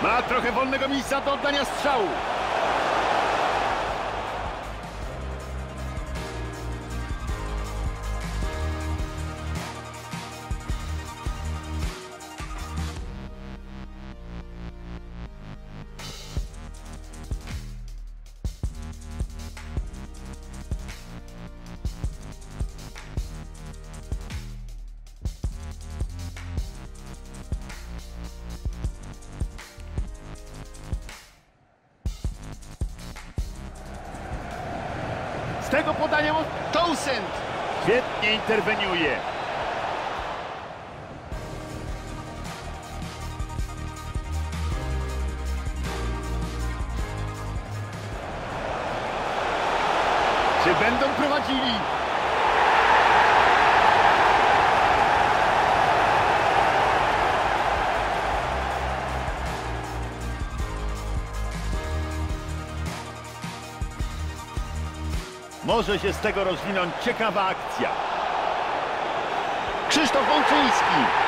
Ma trochę wolnego miejsca do oddania strzału. Z tego podania Townsend świetnie interweniuje. Czy będą prowadzili? Może się z tego rozwinąć ciekawa akcja. Krzysztof Wączyński.